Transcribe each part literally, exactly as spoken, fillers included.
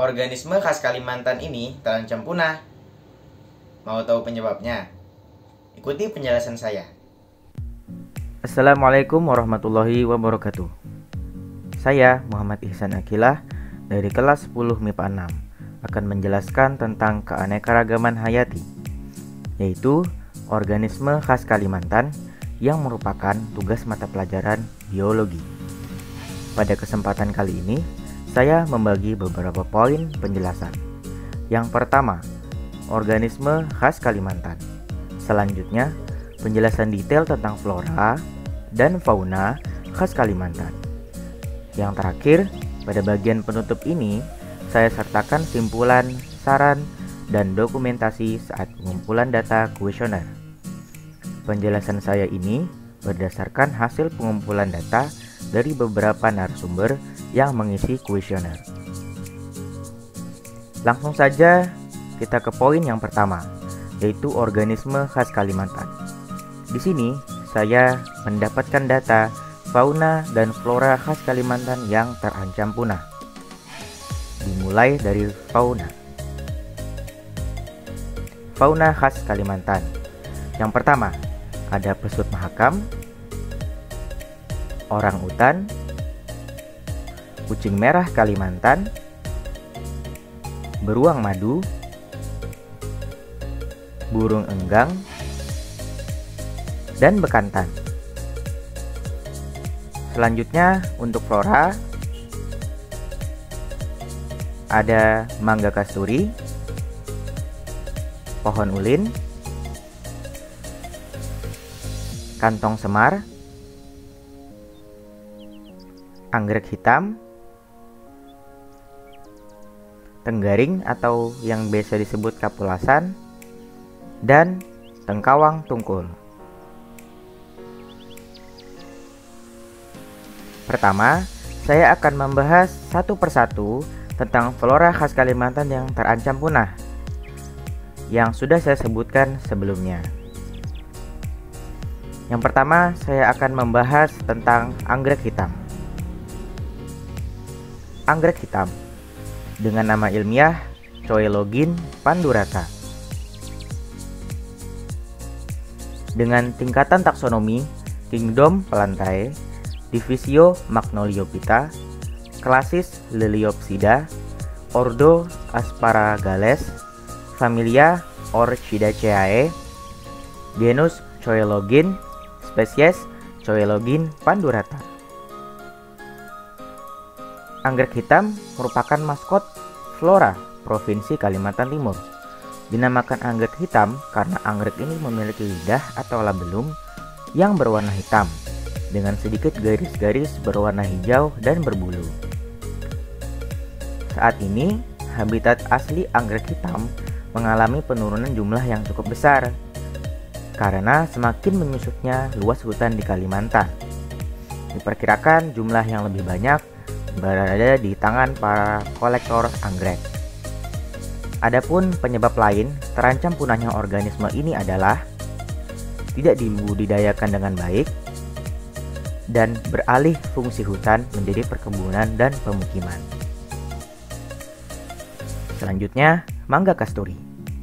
organisme khas Kalimantan ini terancam punah. Mau tahu penyebabnya? Ikuti penjelasan saya. Assalamualaikum warahmatullahi wabarakatuh. Saya Muhammad Ihsan Akilah dari kelas sepuluh M I P A enam akan menjelaskan tentang keanekaragaman hayati, yaitu organisme khas Kalimantan yang merupakan tugas mata pelajaran biologi. Pada kesempatan kali ini, saya membagi beberapa poin penjelasan. Yang pertama, organisme khas Kalimantan. Selanjutnya, penjelasan detail tentang flora dan fauna khas Kalimantan. Yang terakhir, pada bagian penutup ini, saya sertakan simpulan, saran, dan dokumentasi saat pengumpulan data kuesioner. Penjelasan saya ini berdasarkan hasil pengumpulan data dari beberapa narasumber yang mengisi kuesioner. Langsung saja kita ke poin yang pertama, yaitu organisme khas Kalimantan. Di sini saya mendapatkan data fauna dan flora khas Kalimantan yang terancam punah. Dimulai dari fauna. Fauna khas Kalimantan. Yang pertama, ada pesut mahakam, orang utan, kucing merah Kalimantan, beruang madu, burung enggang, dan bekantan. Selanjutnya untuk flora, ada mangga kasturi, pohon ulin, kantong semar, anggrek hitam, tenggaring atau yang biasa disebut kapulasan, dan tengkawang tungkul. Pertama, saya akan membahas satu persatu tentang flora khas Kalimantan yang terancam punah yang sudah saya sebutkan sebelumnya. Yang pertama, saya akan membahas tentang anggrek hitam. Anggrek hitam dengan nama ilmiah Coelogin pandurata. Dengan tingkatan taksonomi Kingdom Plantae, Divisio Magnoliophyta, klasis Liliopsida, Ordo Asparagales, familia Orchidaceae, genus Coelogin, spesies Coelogin pandurata. Anggrek hitam merupakan maskot flora Provinsi Kalimantan Timur. Dinamakan anggrek hitam karena anggrek ini memiliki lidah atau labelum yang berwarna hitam dengan sedikit garis-garis berwarna hijau dan berbulu. Saat ini, habitat asli anggrek hitam mengalami penurunan jumlah yang cukup besar karena semakin menyusutnya luas hutan di Kalimantan. Diperkirakan jumlah yang lebih banyak berada di tangan para kolektor anggrek. Adapun penyebab lain terancam punahnya organisme ini adalah tidak dibudidayakan dengan baik dan beralih fungsi hutan menjadi perkebunan dan pemukiman. Selanjutnya, mangga kasturi.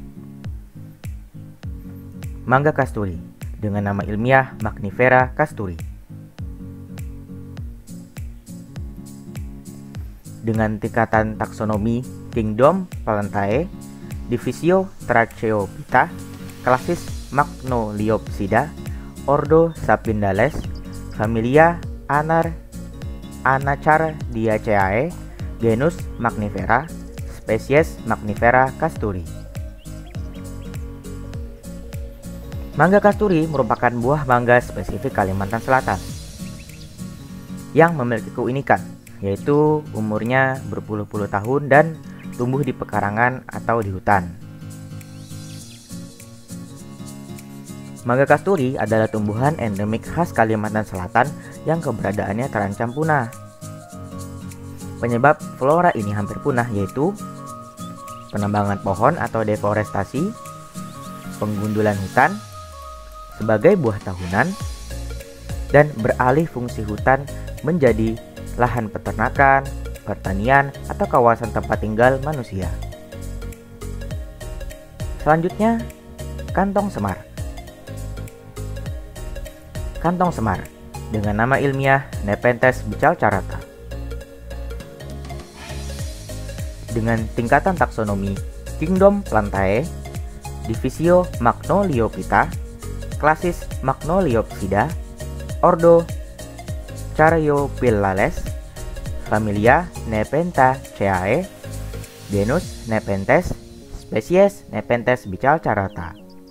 Mangga kasturi dengan nama ilmiah Magnifera casturi. Dengan tingkatan taksonomi Kingdom Plantae, Divisio Tracheophyta, klasis Magnoliopsida, Ordo Sapindales, familia Anar Anacardiaceae, genus Magnifera, spesies Magnifera casturi. Mangga kasturi merupakan buah mangga spesifik Kalimantan Selatan yang memiliki keunikan, yaitu umurnya berpuluh-puluh tahun dan tumbuh di pekarangan atau di hutan. Mangga kasturi adalah tumbuhan endemik khas Kalimantan Selatan yang keberadaannya terancam punah. Penyebab flora ini hampir punah yaitu penebangan pohon atau deforestasi, penggundulan hutan sebagai buah tahunan, dan beralih fungsi hutan menjadi lahan peternakan, pertanian, atau kawasan tempat tinggal manusia. Selanjutnya, kantong semar. Kantong semar dengan nama ilmiah Nepenthes bicalcarata. Dengan tingkatan taksonomi Kingdom Plantae, Divisio Magnoliophyta, klasis Magnoliopsida, Ordo Caryophyllales, familia Nepenthaceae, genus Nepenthes, spesies Nepenthes bicalcarata.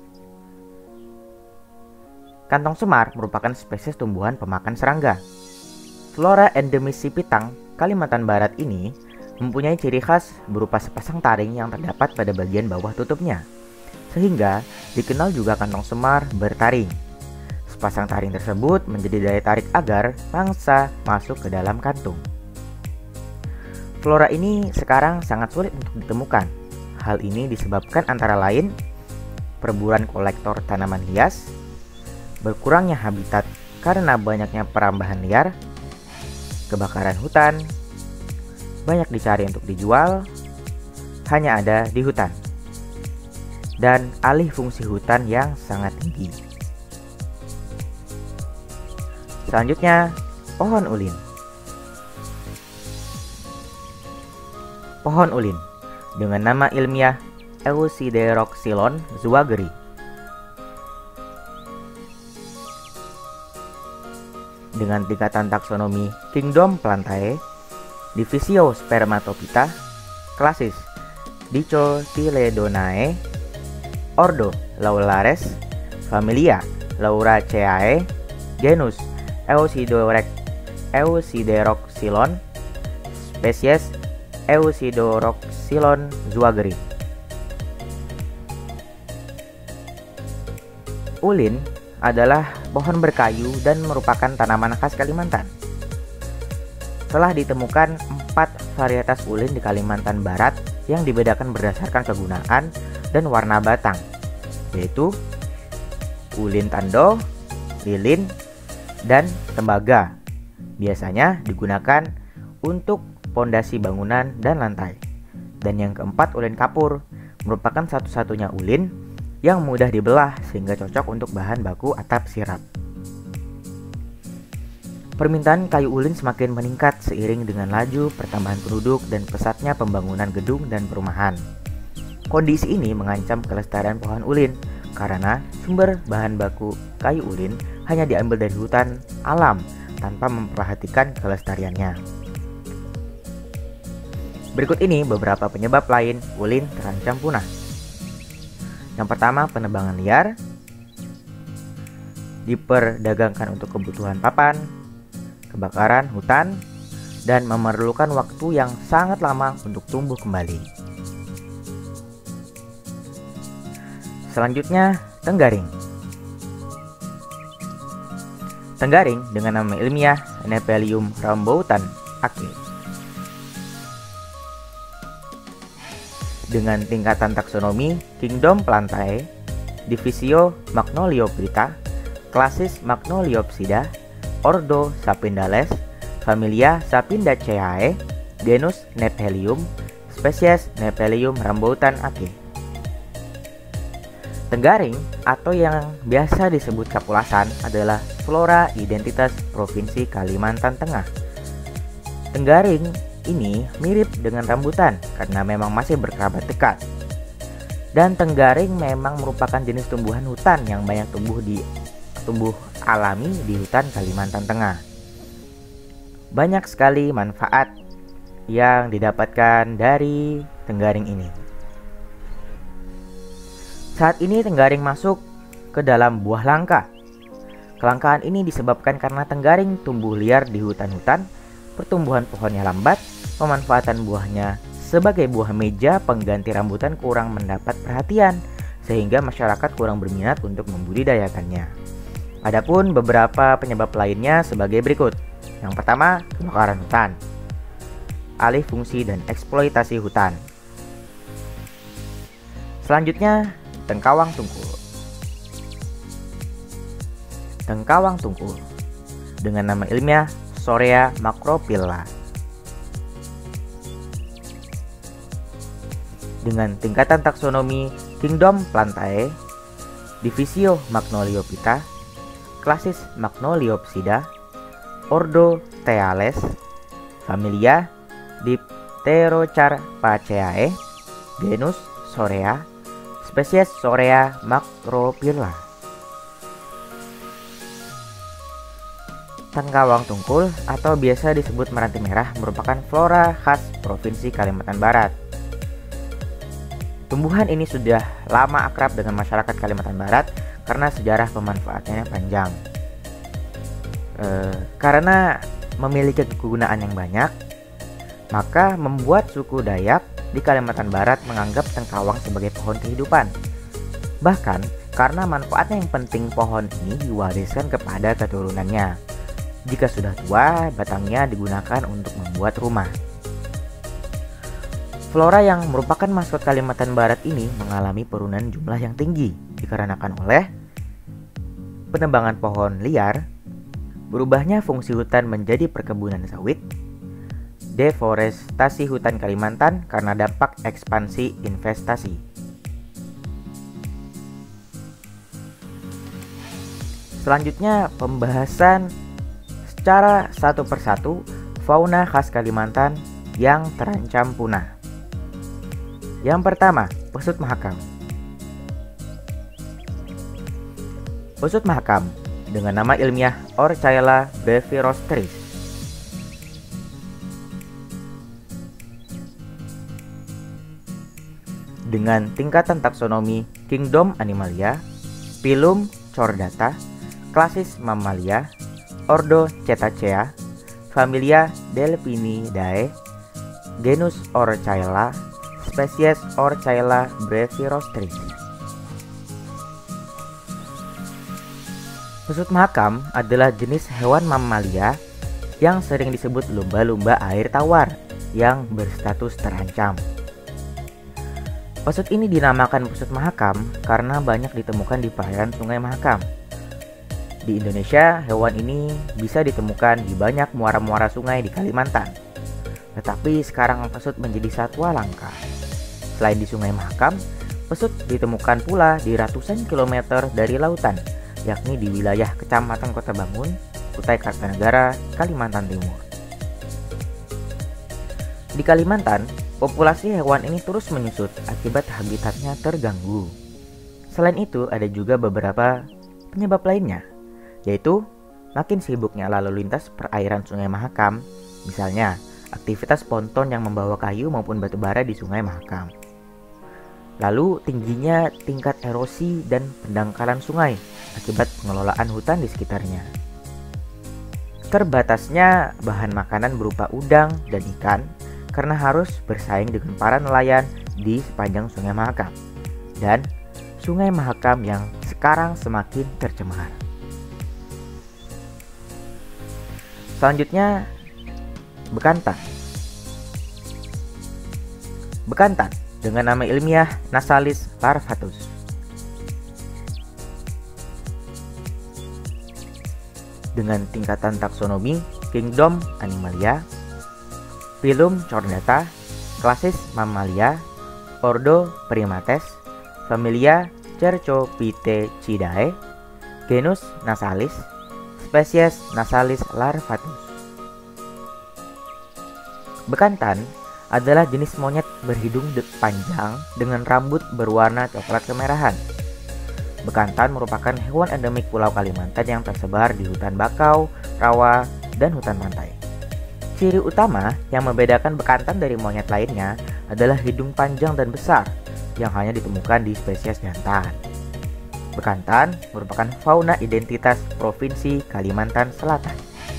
Kantong semar merupakan spesies tumbuhan pemakan serangga. Flora endemis Sipitang, Kalimantan Barat ini mempunyai ciri khas berupa sepasang taring yang terdapat pada bagian bawah tutupnya, sehingga dikenal juga kantong semar bertaring. Sepasang taring tersebut menjadi daya tarik agar mangsa masuk ke dalam kantung. Flora ini sekarang sangat sulit untuk ditemukan. Hal ini disebabkan antara lain perburuan kolektor tanaman hias, berkurangnya habitat karena banyaknya perambahan liar, kebakaran hutan, banyak dicari untuk dijual, hanya ada di hutan, dan alih fungsi hutan yang sangat tinggi. Selanjutnya, pohon ulin. Pohon ulin dengan nama ilmiah Eusideroxylon zwageri. Dengan tingkatan taksonomi Kingdom Plantae, Divisio Spermatophyta, klasis Dicotyledonae, Ordo Laulares, familia Lauraceae, genus Eusidorec Eusideroxylon, spesies Eusideroxylon zwageri. Ulin adalah pohon berkayu dan merupakan tanaman khas Kalimantan. Telah ditemukan empat varietas ulin di Kalimantan Barat yang dibedakan berdasarkan kegunaan dan warna batang, yaitu ulin tando, lilin, dan tembaga. Biasanya digunakan untuk pondasi bangunan dan lantai. Dan yang keempat, ulin kapur, merupakan satu-satunya ulin yang mudah dibelah sehingga cocok untuk bahan baku atap sirap. Permintaan kayu ulin semakin meningkat seiring dengan laju pertambahan penduduk dan pesatnya pembangunan gedung dan perumahan. Kondisi ini mengancam kelestarian pohon ulin karena sumber bahan baku kayu ulin hanya diambil dari hutan alam tanpa memperhatikan kelestariannya. Berikut ini beberapa penyebab lain ulin terancam punah. Yang pertama, penebangan liar, diperdagangkan untuk kebutuhan papan, kebakaran hutan, dan memerlukan waktu yang sangat lama untuk tumbuh kembali. Selanjutnya, tenggaring. Tenggaring dengan nama ilmiah Nephelium ramboutan Ake. Dengan tingkatan taksonomi Kingdom Plantae, Divisio Magnoliophyta, klasis Magnoliopsida, Ordo Sapindales, familia Sapindaceae, genus Nephelium, spesies Nephelium ramboutan Ake. Tenggaring atau yang biasa disebut kapulasan adalah flora identitas Provinsi Kalimantan Tengah. Tenggaring ini mirip dengan rambutan karena memang masih berkerabat dekat. Dan tenggaring memang merupakan jenis tumbuhan hutan yang banyak tumbuh di tumbuh alami di hutan Kalimantan Tengah. Banyak sekali manfaat yang didapatkan dari tenggaring ini. Saat ini tenggaring masuk ke dalam buah langka. Kelangkaan ini disebabkan karena tenggaring tumbuh liar di hutan-hutan, pertumbuhan pohonnya lambat, pemanfaatan buahnya sebagai buah meja pengganti rambutan kurang mendapat perhatian, sehingga masyarakat kurang berminat untuk membudidayakannya. Adapun beberapa penyebab lainnya sebagai berikut. Yang pertama, kebakaran hutan, alih fungsi dan eksploitasi hutan. Selanjutnya, tengkawang tungkul. Tengkawang tungkul dengan nama ilmiah Sorea macrophylla. dengan tingkatan taksonomi Kingdom Plantae, Divisio Magnoliophyta, klasis Magnoliopsida, Ordo Thales, familia Dipterocarpaceae, genus Sorea, spesies Sorea macrophylla. Tangkawang tungkul atau biasa disebut meranti merah merupakan flora khas Provinsi Kalimantan Barat. Tumbuhan ini sudah lama akrab dengan masyarakat Kalimantan Barat karena sejarah pemanfaatannya panjang. E, karena memiliki kegunaan yang banyak, maka membuat suku Dayak di Kalimantan Barat menganggap tengkawang sebagai pohon kehidupan. Bahkan karena manfaatnya yang penting, pohon ini diwariskan kepada keturunannya. Jika sudah tua, batangnya digunakan untuk membuat rumah. Flora yang merupakan maskot Kalimantan Barat ini mengalami penurunan jumlah yang tinggi dikarenakan oleh penebangan pohon liar, berubahnya fungsi hutan menjadi perkebunan sawit, deforestasi hutan Kalimantan karena dampak ekspansi investasi. Selanjutnya, pembahasan secara satu persatu fauna khas Kalimantan yang terancam punah. Yang pertama, pesut mahakam. Pesut mahakam dengan nama ilmiah Orcaela bevirostris dengan tingkatan taksonomi Kingdom Animalia, Phylum Chordata, klasis Mammalia, Ordo Cetacea, familia Delphinidae, genus Orcaela, spesies Orcaela bevirostris. Pesut mahakam adalah jenis hewan mamalia yang sering disebut lumba-lumba air tawar yang berstatus terancam. Pesut ini dinamakan pesut mahakam karena banyak ditemukan di perairan Sungai Mahakam. Di Indonesia, hewan ini bisa ditemukan di banyak muara-muara sungai di Kalimantan. Tetapi sekarang pesut menjadi satwa langka. Selain di Sungai Mahakam, pesut ditemukan pula di ratusan kilometer dari lautan, yakni di wilayah Kecamatan Kota Bangun, Kutai Kartanegara, Kalimantan Timur. Di Kalimantan, populasi hewan ini terus menyusut akibat habitatnya terganggu. Selain itu, ada juga beberapa penyebab lainnya, yaitu makin sibuknya lalu lintas perairan Sungai Mahakam, misalnya aktivitas ponton yang membawa kayu maupun batu bara di Sungai Mahakam. Lalu tingginya tingkat erosi dan pendangkalan sungai akibat pengelolaan hutan di sekitarnya. Terbatasnya bahan makanan berupa udang dan ikan karena harus bersaing dengan para nelayan di sepanjang Sungai Mahakam. Dan Sungai Mahakam yang sekarang semakin tercemar. Selanjutnya, bekantan. Bekantan dengan nama ilmiah Nasalis larvatus. Dengan tingkatan taksonomi Kingdom Animalia, Phylum Chordata, klasis Mammalia, Ordo Primates, familia Cercopithecidae, genus Nasalis, spesies Nasalis larvatus. Bekantan adalah jenis monyet berhidung panjang dengan rambut berwarna coklat kemerahan. Bekantan merupakan hewan endemik Pulau Kalimantan yang tersebar di hutan bakau, rawa, dan hutan pantai. Ciri utama yang membedakan bekantan dari monyet lainnya adalah hidung panjang dan besar yang hanya ditemukan di spesies jantan. Bekantan merupakan fauna identitas Provinsi Kalimantan Selatan.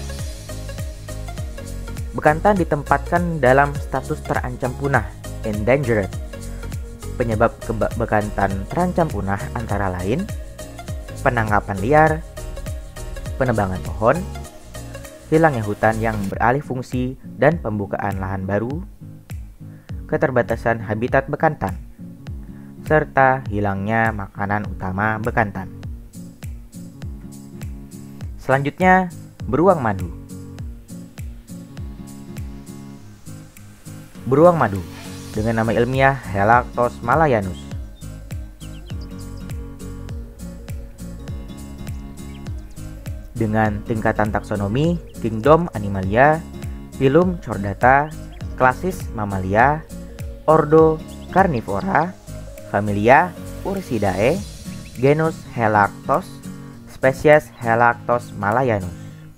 Bekantan ditempatkan dalam status terancam punah, endangered. Penyebab bekantan terancam punah antara lain penangkapan liar, penebangan pohon, hilangnya hutan yang beralih fungsi dan pembukaan lahan baru, keterbatasan habitat bekantan, serta hilangnya makanan utama bekantan. Selanjutnya, beruang madu. Beruang madu dengan nama ilmiah Helactos malayanus. Dengan tingkatan taksonomi Kingdom Animalia, Phylum Chordata, klasis Mammalia, Ordo Carnivora, Familia Ursidae, genus Helactos, spesies Helactos malayanus.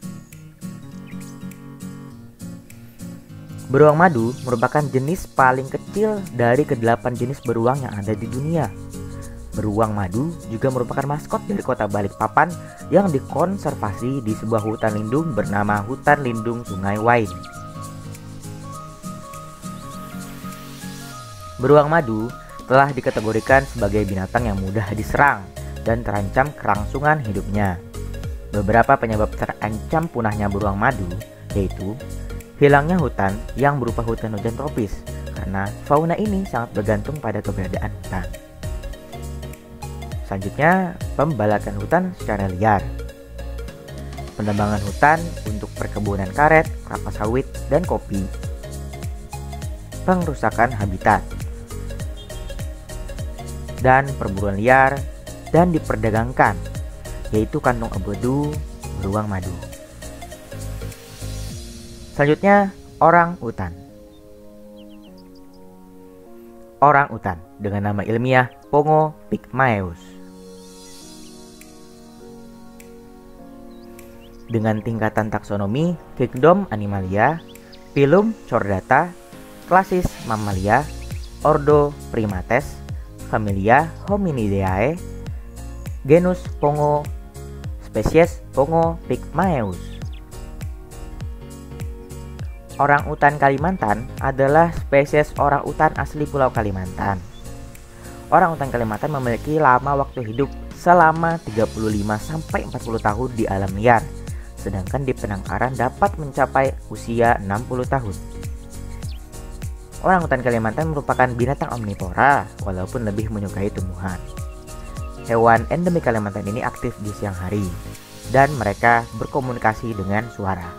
Beruang madu merupakan jenis paling kecil dari kedelapan jenis beruang yang ada di dunia. Beruang madu juga merupakan maskot dari kota Balikpapan yang dikonservasi di sebuah hutan lindung bernama Hutan Lindung Sungai Wain. Beruang madu telah dikategorikan sebagai binatang yang mudah diserang dan terancam kelangsungan hidupnya. Beberapa penyebab terancam punahnya beruang madu yaitu hilangnya hutan yang berupa hutan hujan tropis, karena fauna ini sangat bergantung pada keberadaan hutan. Selanjutnya, pembalakan hutan secara liar. Penebangan hutan untuk perkebunan karet, kelapa sawit, dan kopi. Pengrusakan habitat. Dan perburuan liar dan diperdagangkan, yaitu kantong abu-abu beruang madu. Selanjutnya, orang utan. Orang utan dengan nama ilmiah Pongo pygmaeus. Dengan tingkatan taksonomi Kingdom Animalia, Phylum Chordata, klasis Mammalia, Ordo Primates, Familia Hominidae, genus Pongo, spesies Pongo pygmaeus. Orang utan Kalimantan adalah spesies orang utan asli Pulau Kalimantan. Orang utan Kalimantan memiliki lama waktu hidup selama tiga puluh lima sampai empat puluh tahun di alam liar, sedangkan di penangkaran dapat mencapai usia enam puluh tahun. Orang utan Kalimantan merupakan binatang omnivora walaupun lebih menyukai tumbuhan. Hewan endemik Kalimantan ini aktif di siang hari dan mereka berkomunikasi dengan suara.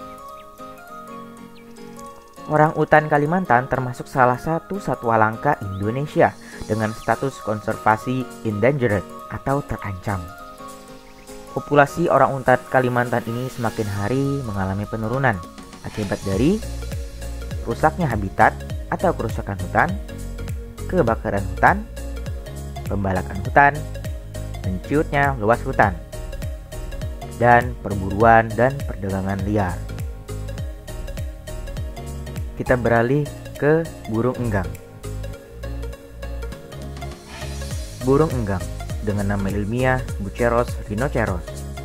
Orang utan Kalimantan termasuk salah satu satwa langka Indonesia dengan status konservasi endangered atau terancam. Populasi orang utan Kalimantan ini semakin hari mengalami penurunan akibat dari rusaknya habitat atau kerusakan hutan, kebakaran hutan, pembalakan hutan, menciutnya luas hutan, dan perburuan dan perdagangan liar. Kita beralih ke burung enggang. Burung enggang dengan nama ilmiah Buceros rhinoceros.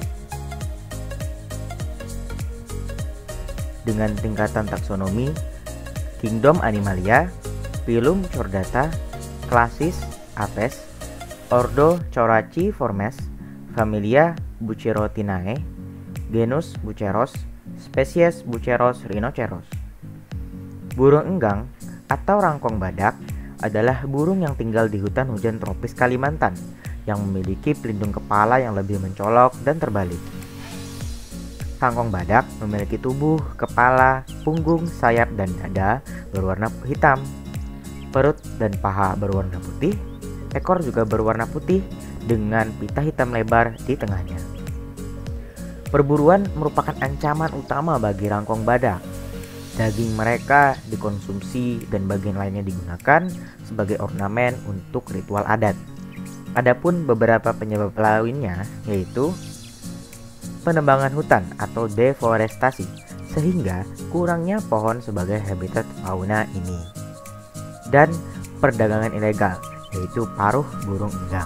Dengan tingkatan taksonomi Kingdom Animalia, Phylum Chordata, klasis Apes, Ordo Coraciformes, Familia Bucerotinae, genus Buceros, spesies Buceros rhinoceros. Burung enggang atau rangkong badak adalah burung yang tinggal di hutan hujan tropis Kalimantan yang memiliki pelindung kepala yang lebih mencolok dan terbalik. Rangkong badak memiliki tubuh, kepala, punggung, sayap, dan dada berwarna hitam. Perut dan paha berwarna putih. Ekor juga berwarna putih dengan pita hitam lebar di tengahnya. Perburuan merupakan ancaman utama bagi rangkong badak. Daging mereka dikonsumsi dan bagian lainnya digunakan sebagai ornamen untuk ritual adat. Adapun beberapa penyebab lainnya yaitu penebangan hutan atau deforestasi sehingga kurangnya pohon sebagai habitat fauna ini, dan perdagangan ilegal yaitu paruh burung enggang.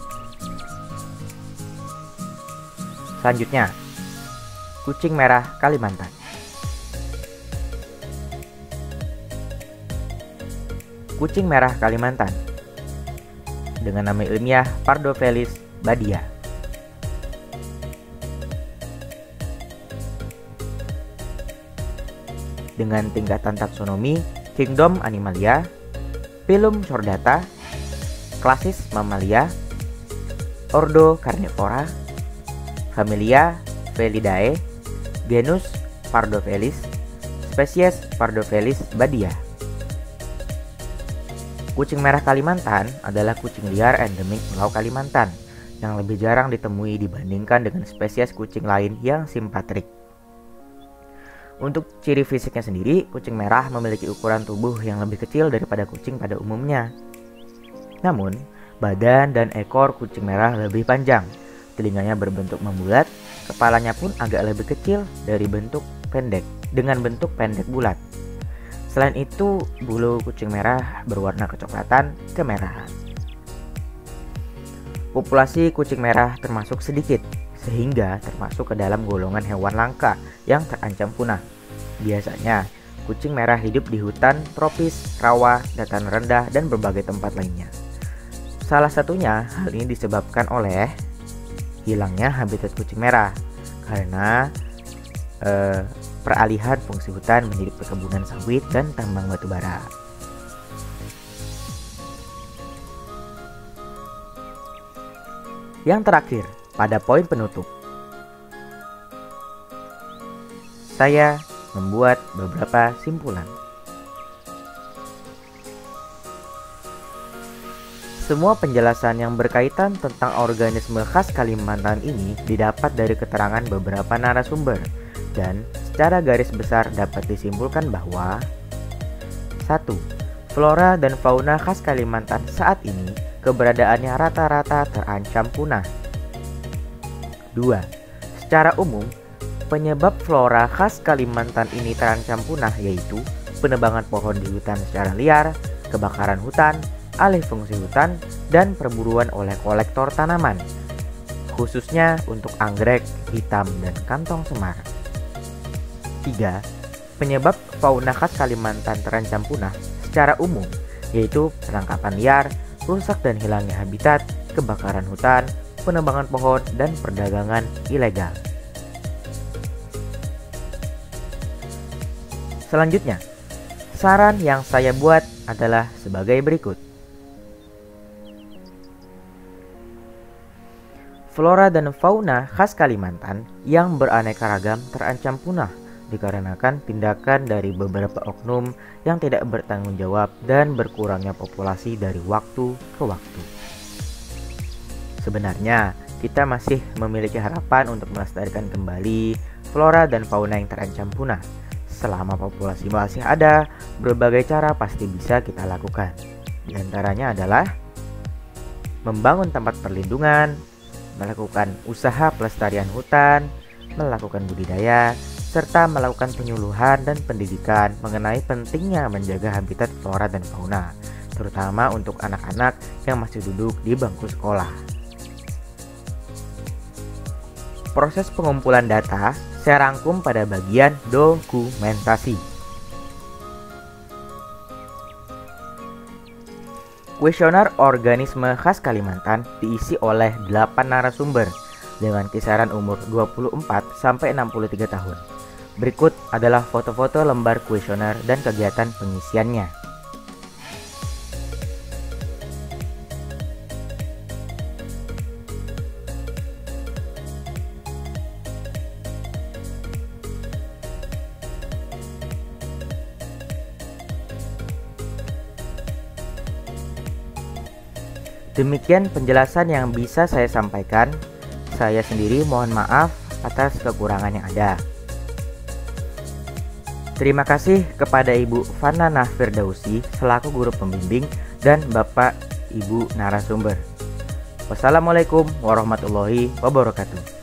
Selanjutnya, kucing merah Kalimantan. Kucing merah Kalimantan dengan nama ilmiah Pardofelis badia. Dengan tingkatan taksonomi Kingdom Animalia, Phylum Chordata, klasis Mammalia, Ordo Carnivora, Familia Felidae, genus Pardofelis, spesies Pardofelis badia. Kucing merah Kalimantan adalah kucing liar endemik Pulau Kalimantan yang lebih jarang ditemui dibandingkan dengan spesies kucing lain yang simpatrik. Untuk ciri fisiknya sendiri, kucing merah memiliki ukuran tubuh yang lebih kecil daripada kucing pada umumnya. Namun, badan dan ekor kucing merah lebih panjang, telinganya berbentuk membulat, kepalanya pun agak lebih kecil dari bentuk pendek, dengan bentuk pendek bulat. Selain itu, bulu kucing merah berwarna kecoklatan kemerahan. Populasi kucing merah termasuk sedikit, sehingga termasuk ke dalam golongan hewan langka yang terancam punah. Biasanya, kucing merah hidup di hutan, tropis, rawa, dataran rendah, dan berbagai tempat lainnya. Salah satunya, hal ini disebabkan oleh hilangnya habitat kucing merah karena eh, peralihan fungsi hutan menjadi perkebunan sawit dan tambang batu bara. Yang terakhir, pada poin penutup, saya membuat beberapa simpulan. Semua penjelasan yang berkaitan tentang organisme khas Kalimantan ini didapat dari keterangan beberapa narasumber, dan secara garis besar dapat disimpulkan bahwa satu. Flora dan fauna khas Kalimantan saat ini keberadaannya rata-rata terancam punah. Dua. Secara umum, penyebab flora khas Kalimantan ini terancam punah yaitu penebangan pohon di hutan secara liar, kebakaran hutan, alih fungsi hutan, dan perburuan oleh kolektor tanaman, khususnya untuk anggrek, hitam, dan kantong semar. Tiga. Penyebab fauna khas Kalimantan terancam punah secara umum yaitu penangkapan liar, rusak dan hilangnya habitat, kebakaran hutan, penebangan pohon, dan perdagangan ilegal. Selanjutnya, saran yang saya buat adalah sebagai berikut. Flora dan fauna khas Kalimantan yang beraneka ragam terancam punah dikarenakan tindakan dari beberapa oknum yang tidak bertanggung jawab dan berkurangnya populasi dari waktu ke waktu. Sebenarnya, kita masih memiliki harapan untuk melestarikan kembali flora dan fauna yang terancam punah. Selama populasi masih ada, berbagai cara pasti bisa kita lakukan. Di antaranya adalah membangun tempat perlindungan, melakukan usaha pelestarian hutan, melakukan budidaya, serta melakukan penyuluhan dan pendidikan mengenai pentingnya menjaga habitat flora dan fauna, terutama untuk anak-anak yang masih duduk di bangku sekolah. Proses pengumpulan data saya rangkum pada bagian dokumentasi. Kuesioner organisme khas Kalimantan diisi oleh delapan narasumber dengan kisaran umur dua puluh empat sampai enam puluh tiga tahun. Berikut adalah foto-foto lembar kuesioner dan kegiatan pengisiannya. Demikian penjelasan yang bisa saya sampaikan. Saya sendiri mohon maaf atas kekurangan yang ada. Terima kasih kepada Ibu Fanana Firdausi selaku guru pembimbing dan Bapak Ibu narasumber. Wassalamualaikum warahmatullahi wabarakatuh.